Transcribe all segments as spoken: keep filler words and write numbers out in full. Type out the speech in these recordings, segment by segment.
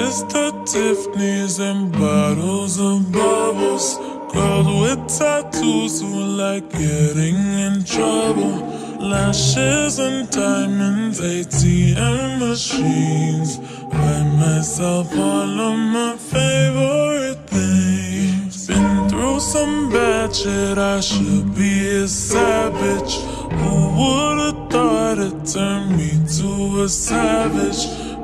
Mister Tiffany's and bottles of bubbles. Girls with tattoos who like getting in trouble. Lashes and diamonds, A T M machines. Buy myself all of my favorite things. Been through some bad shit, I should be a savage. Who would've thought it turned me to a savage?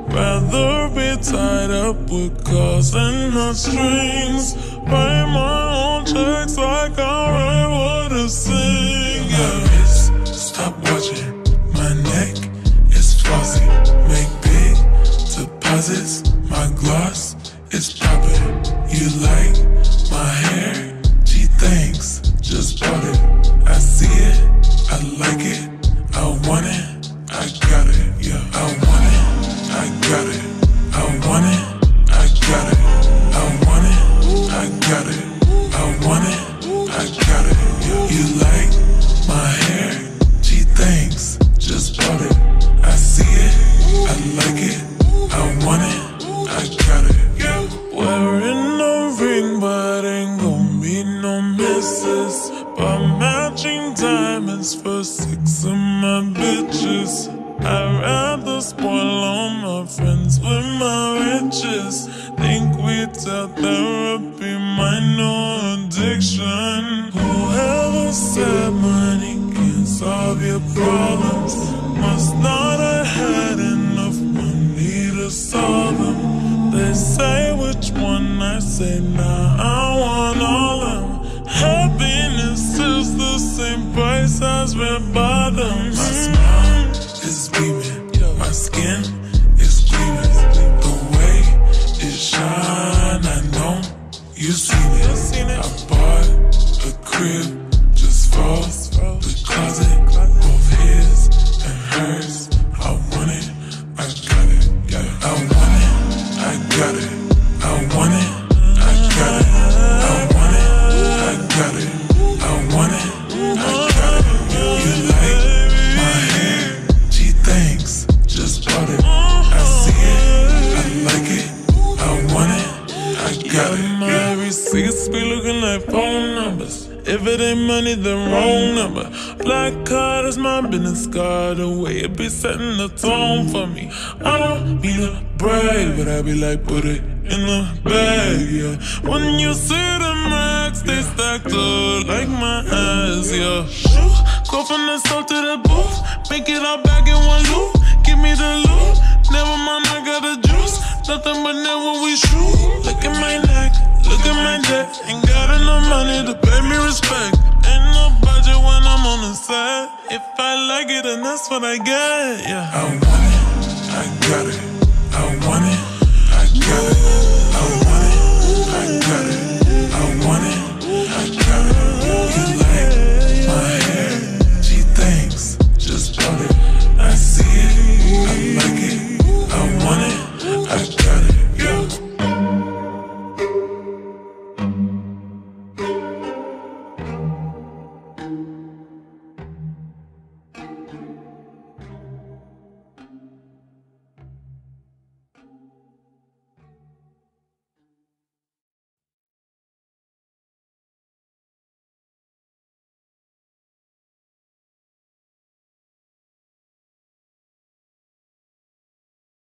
Rather be tied up with calls and not strings. Write my own checks like I write what I sing. My wrist, stop watching. My neck is flossy. Make big deposits. My gloss is popping. You like my hair? Gee, thanks. Just bought it. I see it. I like it. I want it. I got it. Yeah, I want it. I got it. I want it. I got it. I want it. I got it. I want it. I got it. Yeah. You like my hair? Gee, thanks. Just bought it. I see it. I like it. I want it. I got it. Yeah. Wearing a ring, but ain't gon' be no misses. But matching diamonds for six of my bitches. I'd rather spoil all my friends with my riches. Think we tell therapy my new addiction. Whoever said money can solve your problems must not have had enough money to solve them. They say which one, I say nah, I want all of them. Happiness is the same price as red bottoms. My smile is beaming, my skin is gleaming. The way it shine, I know you seen it. I bought a crib just for the closet, both his and hers. I want it, I got it. I want it, I got it. I want it, I got it. I want it, I got it. I want it, I got it. You like my hair? Gee, thanks. Just bought it. I see it. I like it. I want it. I got it. My receipts be looking like phone numbers. If it ain't money, then wrong number. Black card is my business card. The way it be setting the tone for me. I don't mean to brag, but I be like, put it in the bag, yeah. When you see the max, they stacked up like my ass, yeah. Go from the south to the booth, make it all back in one loop. Give me the loot, never mind, I got the juice. Nothing but never we shoot. Look at my neck, look at my debt. Ain't got enough money to pay me respect. Ain't no budget when I'm on the side. If I like it, then that's what I get, yeah. I want it, I got it. I want it, I got it.